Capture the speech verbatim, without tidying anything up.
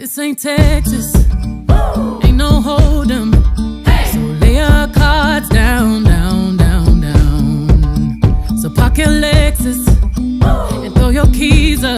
This ain't Texas, ain't no hold'em. So lay your cards down, down, down, down. So pocket